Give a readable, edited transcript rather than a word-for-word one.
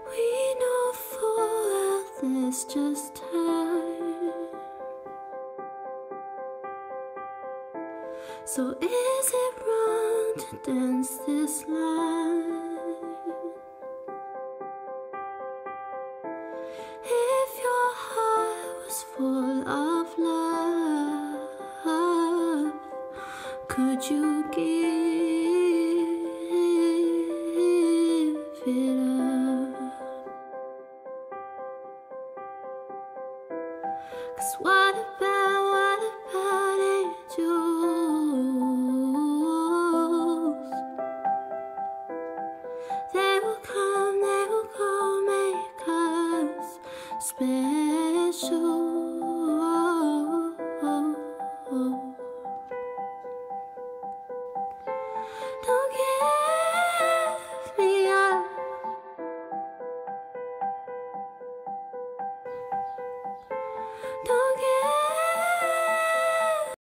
We know full well there's just time. So is it wrong to dance this line? If your heart was full of love, could you give